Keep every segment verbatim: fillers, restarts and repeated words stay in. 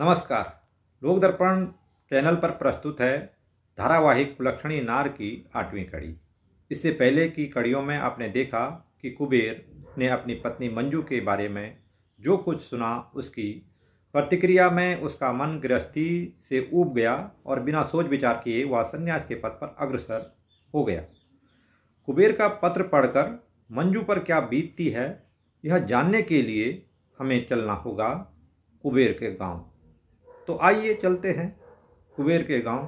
नमस्कार। लोक दर्पण चैनल पर प्रस्तुत है धारावाहिक कुलक्षणी नार की आठवीं कड़ी। इससे पहले की कड़ियों में आपने देखा कि कुबेर ने अपनी पत्नी मंजू के बारे में जो कुछ सुना, उसकी प्रतिक्रिया में उसका मन गृहस्थी से ऊब गया और बिना सोच विचार किए वह संन्यास के पथ पर अग्रसर हो गया। कुबेर का पत्र पढ़कर मंजू पर क्या बीतती है, यह जानने के लिए हमें चलना होगा कुबेर के गांव। तो आइए चलते हैं कुबेर के गांव,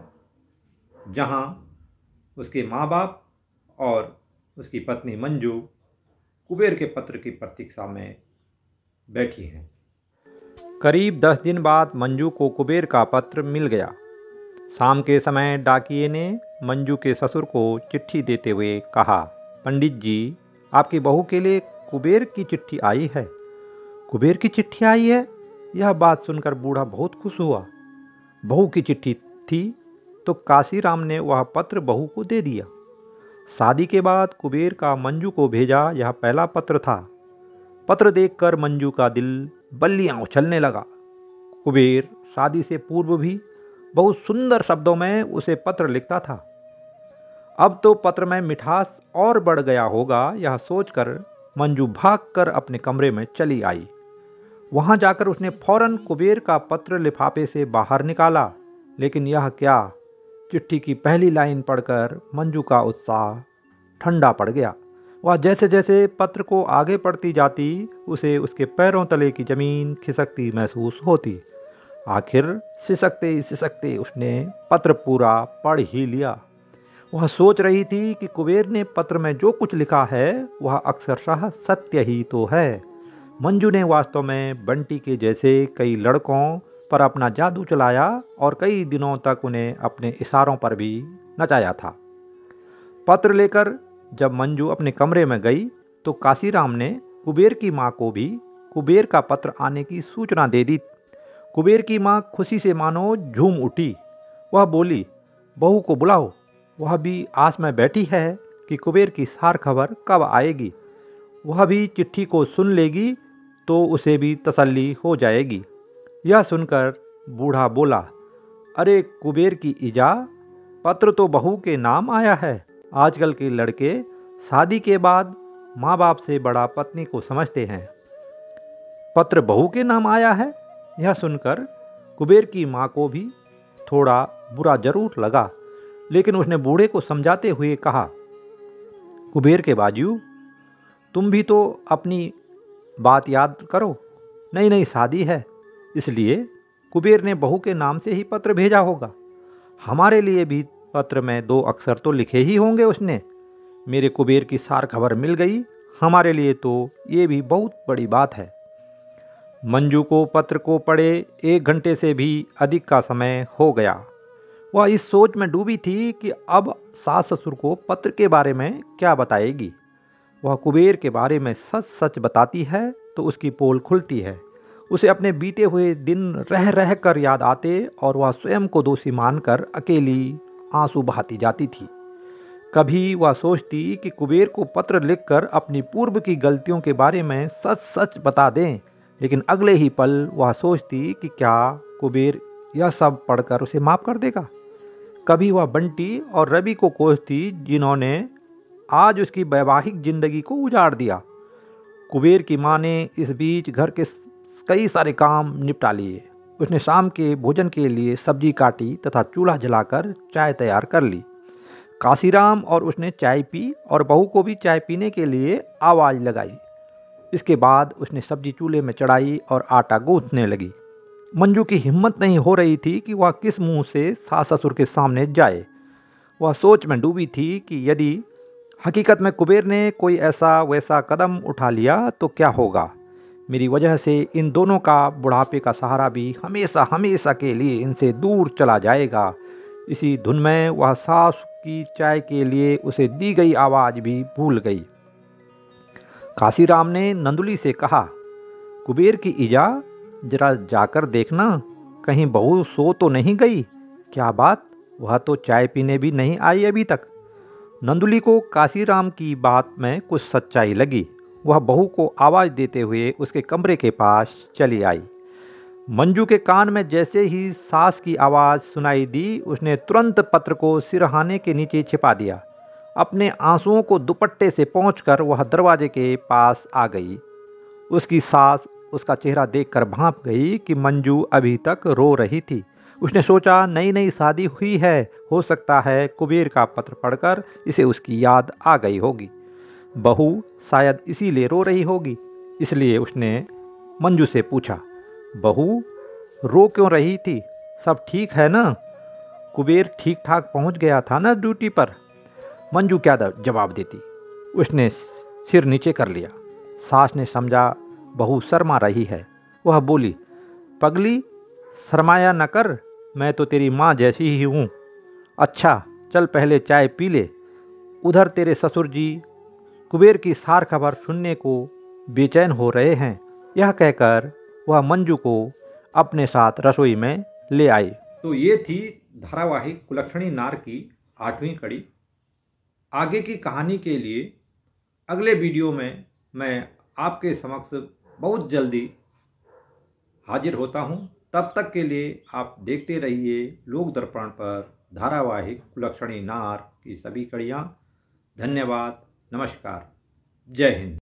जहां उसके माँ बाप और उसकी पत्नी मंजू कुबेर के पत्र की प्रतीक्षा में बैठी हैं। करीब दस दिन बाद मंजू को कुबेर का पत्र मिल गया। शाम के समय डाकिये ने मंजू के ससुर को चिट्ठी देते हुए कहा, पंडित जी, आपकी बहू के लिए कुबेर की चिट्ठी आई है। कुबेर की चिट्ठी आई है? यह बात सुनकर बूढ़ा बहुत खुश हुआ। बहू की चिट्ठी थी तो काशीराम ने वह पत्र बहू को दे दिया। शादी के बाद कुबेर का मंजू को भेजा यह पहला पत्र था। पत्र देखकर मंजू का दिल बल्लियां उछलने लगा। कुबेर शादी से पूर्व भी बहुत सुंदर शब्दों में उसे पत्र लिखता था। अब तो पत्र में मिठास और बढ़ गया होगा, यह सोचकर मंजू भागकर अपने कमरे में चली आई। वहां जाकर उसने फौरन कुबेर का पत्र लिफाफे से बाहर निकाला, लेकिन यह क्या, चिट्ठी की पहली लाइन पढ़कर मंजू का उत्साह ठंडा पड़ गया। वह जैसे जैसे पत्र को आगे पढ़ती जाती, उसे उसके पैरों तले की जमीन खिसकती महसूस होती। आखिर सिसकते सिसकते उसने पत्र पूरा पढ़ ही लिया। वह सोच रही थी कि कुबेर ने पत्र में जो कुछ लिखा है वह अक्षरशः सत्य ही तो है। मंजू ने वास्तव में बंटी के जैसे कई लड़कों पर अपना जादू चलाया और कई दिनों तक उन्हें अपने इशारों पर भी नचाया था। पत्र लेकर जब मंजू अपने कमरे में गई तो काशीराम ने कुबेर की माँ को भी कुबेर का पत्र आने की सूचना दे दी। कुबेर की माँ खुशी से मानो झूम उठी। वह बोली, बहू को बुलाओ, वह भी आस में बैठी है कि कुबेर की सार खबर कब आएगी। वह भी चिट्ठी को सुन लेगी तो उसे भी तसल्ली हो जाएगी। यह सुनकर बूढ़ा बोला, अरे कुबेर की इजा, पत्र तो बहू के नाम आया है। आजकल के लड़के शादी के बाद माँ बाप से बड़ा पत्नी को समझते हैं। पत्र बहू के नाम आया है? यह सुनकर कुबेर की माँ को भी थोड़ा बुरा जरूर लगा, लेकिन उसने बूढ़े को समझाते हुए कहा, कुबेर के बाजू, तुम भी तो अपनी बात याद करो। नई नई शादी है, इसलिए कुबेर ने बहू के नाम से ही पत्र भेजा होगा। हमारे लिए भी पत्र में दो अक्षर तो लिखे ही होंगे उसने। मेरे कुबेर की सार खबर मिल गई, हमारे लिए तो ये भी बहुत बड़ी बात है। मंजू को पत्र को पढ़े एक घंटे से भी अधिक का समय हो गया। वह इस सोच में डूबी थी कि अब सास ससुर को पत्र के बारे में क्या बताएगी। वह कुबेर के बारे में सच सच बताती है तो उसकी पोल खुलती है। उसे अपने बीते हुए दिन रह रह कर याद आते और वह स्वयं को दोषी मानकर अकेली आंसू बहाती जाती थी। कभी वह सोचती कि कुबेर को पत्र लिखकर अपनी पूर्व की गलतियों के बारे में सच सच बता दें, लेकिन अगले ही पल वह सोचती कि क्या कुबेर यह सब पढ़कर उसे माफ कर देगा। कभी वह बंटी और रवि को कोसती, जिन्होंने आज उसकी वैवाहिक जिंदगी को उजाड़ दिया। कुबेर की माँ ने इस बीच घर के कई सारे काम निपटा लिए। उसने शाम के भोजन के लिए सब्जी काटी तथा चूल्हा जलाकर चाय तैयार कर ली। काशीराम और उसने चाय पी और बहू को भी चाय पीने के लिए आवाज़ लगाई। इसके बाद उसने सब्जी चूल्हे में चढ़ाई और आटा गूंथने लगी। मंजू की हिम्मत नहीं हो रही थी कि वह किस मुंह से सास ससुर के सामने जाए। वह सोच में डूबी थी कि यदि हकीकत में कुबेर ने कोई ऐसा वैसा कदम उठा लिया तो क्या होगा। मेरी वजह से इन दोनों का बुढ़ापे का सहारा भी हमेशा हमेशा के लिए इनसे दूर चला जाएगा। इसी धुन में वह सास की चाय के लिए उसे दी गई आवाज़ भी भूल गई। काशीराम ने नंदुली से कहा, कुबेर की इजा, जरा जाकर देखना, कहीं बहू सो तो नहीं गई। क्या बात, वह तो चाय पीने भी नहीं आई अभी तक। नंदुली को काशीराम की बात में कुछ सच्चाई लगी। वह बहू को आवाज़ देते हुए उसके कमरे के पास चली आई। मंजू के कान में जैसे ही सास की आवाज़ सुनाई दी, उसने तुरंत पत्र को सिरहाने के नीचे छिपा दिया। अपने आंसुओं को दुपट्टे से पोंछकर वह दरवाजे के पास आ गई। उसकी सास उसका चेहरा देखकर भांप गई कि मंजू अभी तक रो रही थी। उसने सोचा, नई नई शादी हुई है, हो सकता है कुबेर का पत्र पढ़कर इसे उसकी याद आ गई होगी। बहू शायद इसीलिए रो रही होगी। इसलिए उसने मंजू से पूछा, बहू रो क्यों रही थी? सब ठीक है ना? कुबेर ठीक ठाक पहुंच गया था ना ड्यूटी पर? मंजू क्या जवाब देती। उसने सिर नीचे कर लिया। सास ने समझा बहू शर्मा रही है। वह बोली, पगली शर्माया न कर, मैं तो तेरी माँ जैसी ही हूँ। अच्छा चल पहले चाय पी ले। उधर तेरे ससुर जी कुबेर की सार खबर सुनने को बेचैन हो रहे हैं। यह कहकर वह मंजू को अपने साथ रसोई में ले आई। तो ये थी धारावाहिक कुलक्षणी नार की आठवीं कड़ी। आगे की कहानी के लिए अगले वीडियो में मैं आपके समक्ष बहुत जल्दी हाजिर होता हूँ। तब तक के लिए आप देखते रहिए लोक दर्पण पर धारावाहिक कुलक्षणी नार की सभी कड़ियाँ। धन्यवाद, नमस्कार, जय हिंद।